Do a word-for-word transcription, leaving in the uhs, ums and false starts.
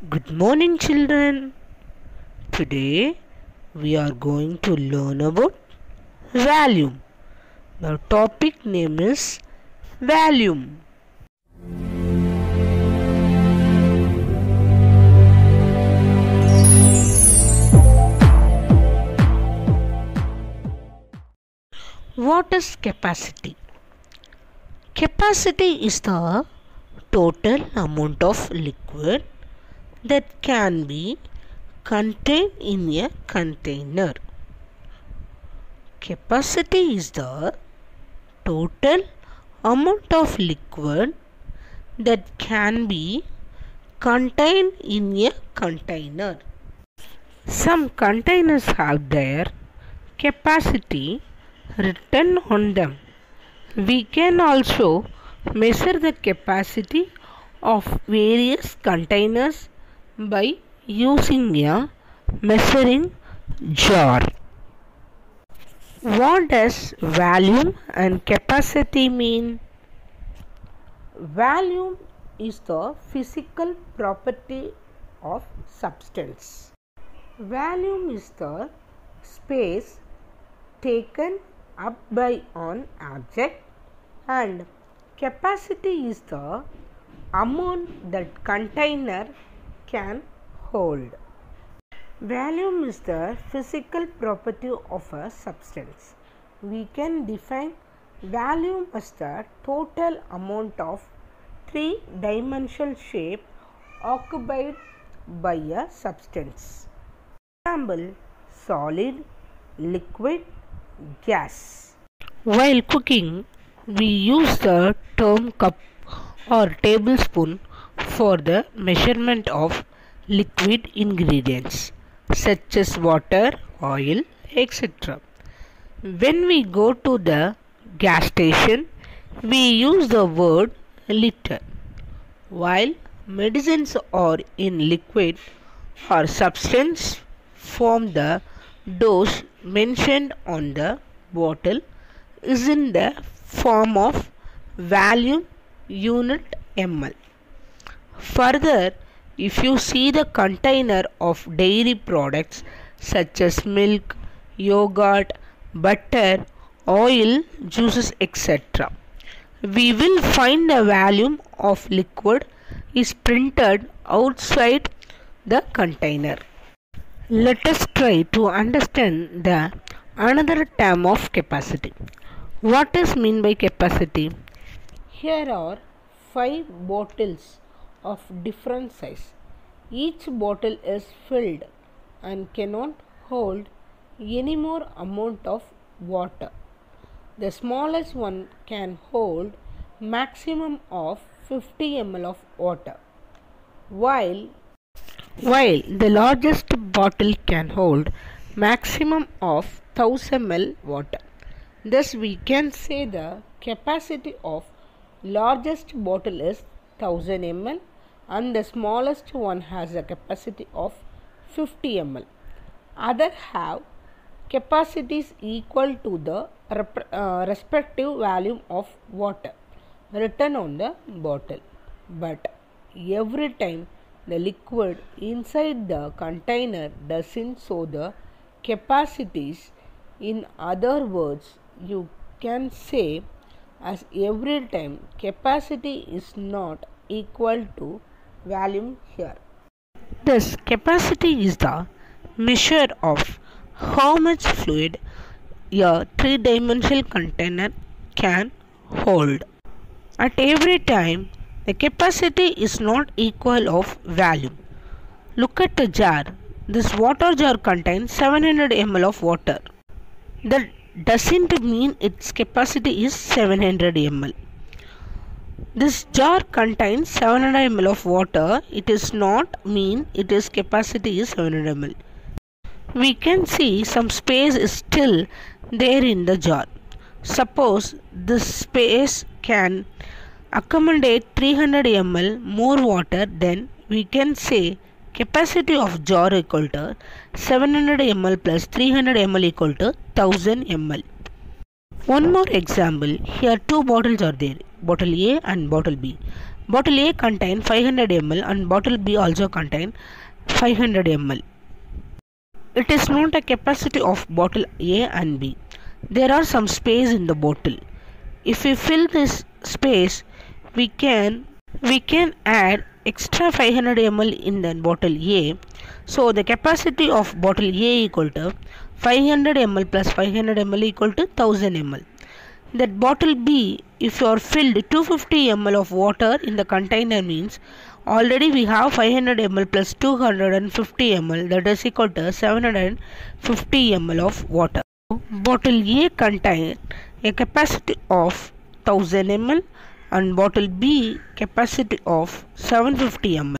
Good morning, children. Today we are going to learn about volume. The topic name is volume. What is capacity? Capacity is the total amount of liquid that can be contained in a container. Capacity is the total amount of liquid that can be contained in a container. Some containers have their capacity written on them. We can also measure the capacity of various containers by using a measuring jar. What does volume and capacity mean? Volume is the physical property of substance. Volume is the space taken up by an object, and capacity is the amount that container can hold. Volume is the physical property of a substance. We can define volume as the total amount of three-dimensional shape occupied by a substance. Example: solid, liquid, gas. While cooking, we use the term cup or tablespoon for the measurement of liquid ingredients such as water, oil, et cetera. When we go to the gas station, we use the word liter. While medicines are in liquid or substance form, the dose mentioned on the bottle is in the form of volume unit ml. Further, if you see the container of dairy products such as milk, yogurt, butter, oil, juices, et cetera, we will find the volume of liquid is printed outside the container. Let us try to understand the another term of capacity. What is meant by capacity? Here are five bottles of different size. Each bottle is filled and cannot hold any more amount of water. The smallest one can hold maximum of fifty milliliters of water, while while the largest bottle can hold maximum of one thousand milliliters water. Thus we can say the capacity of largest bottle is one thousand milliliters and the smallest one has a capacity of fifty milliliters. Other have capacities equal to the rep- uh, respective volume of water written on the bottle. But every time the liquid inside the container doesn't show the capacities. In other words, you can say as every time capacity is not equal to volume here. Thus, capacity is the measure of how much fluid a three-dimensional container can hold. At every time, the capacity is not equal of volume. Look at the jar. This water jar contains seven hundred milliliters of water. That doesn't mean its capacity is seven hundred milliliters. This jar contains seven hundred milliliters of water. It does not mean its capacity is seven hundred milliliters. We can see some space is still there in the jar. Suppose this space can accommodate three hundred milliliters more water, then we can say capacity of jar equal to seven hundred milliliters plus three hundred milliliters equal to one thousand milliliters. One more example. Here two bottles are there, bottle A and bottle B. Bottle A contain five hundred milliliters and bottle B also contain five hundred milliliters. It is not a capacity of bottle A and B. There are some space in the bottle. If we fill this space, we can we can add extra five hundred milliliters in the bottle A. So the capacity of bottle A equal to five hundred milliliters plus five hundred milliliters equal to one thousand milliliters. That bottle B, if you are filled two hundred fifty milliliters of water in the container, means already we have five hundred milliliters plus two hundred fifty milliliters, that is equal to seven hundred fifty milliliters of water. Bottle A contains a capacity of one thousand milliliters and bottle B capacity of seven hundred fifty milliliters.